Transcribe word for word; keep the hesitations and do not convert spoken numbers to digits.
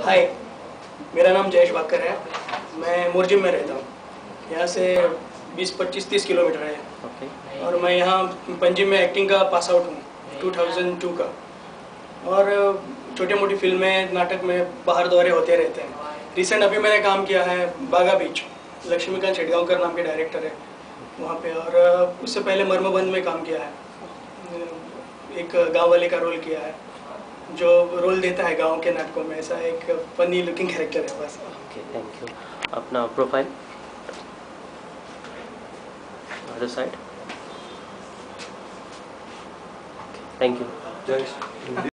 हाय, मेरा नाम जयेश वाकर है। मैं मुरजिम में रहता हूँ। यहाँ से बीस पच्चीस तीस किलोमीटर है। okay. और मैं यहाँ पंजिम में एक्टिंग का पास आउट हूँ दो हज़ार दो का। और छोटी मोटी फिल्में नाटक में बाहर दौरे होते रहते हैं। रिसेंट अभी मैंने काम किया है बागा बीच, लक्ष्मीकांत छेड़गांवकर नाम के डायरेक्टर है वहाँ पे। और उससे पहले मर्मबंध में काम किया है, एक गाँव वाले का रोल किया है जो रोल देता है गांव के नाटकों में। ऐसा एक फनी लुकिंग कैरेक्टर है बस। Okay, thank you. अपना profile other side. Thank you.